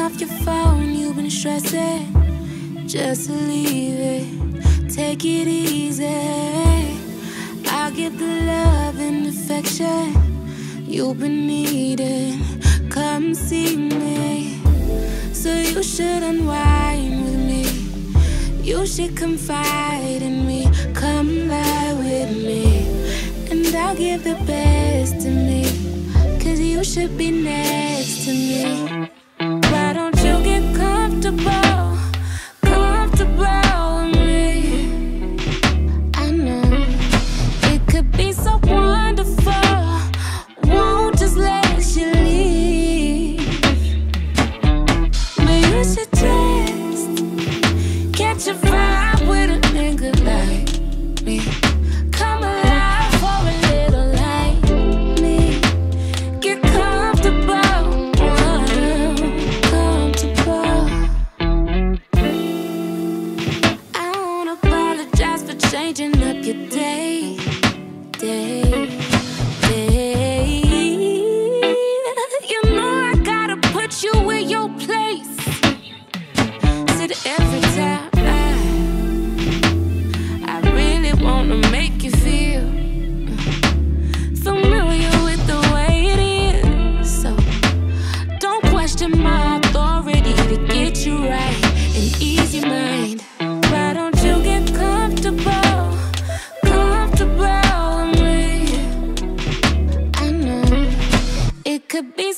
off your phone, you've been stressing. Just leave it, take it easy. I'll give the love and affection you've been needing. Come see me. So you should unwind with me. You should confide in me. Come lie with me, and I'll give the best to me. 'Cause you should be next to me. Why don't you get comfortable, comfortable with me? I know it could be so wonderful. Won't just let you leave. But you should just catch a vibe with a nigga like me. Come alive for a little like me. Get comfortable, comfortable. I won't apologize for changing up your day. You know I gotta put you in your place. Said every time I really wanna make you feel familiar with the way it is. So don't question my authority to get you right and ease your mind. Why don't you get comfortable, comfortable with me? I know it could be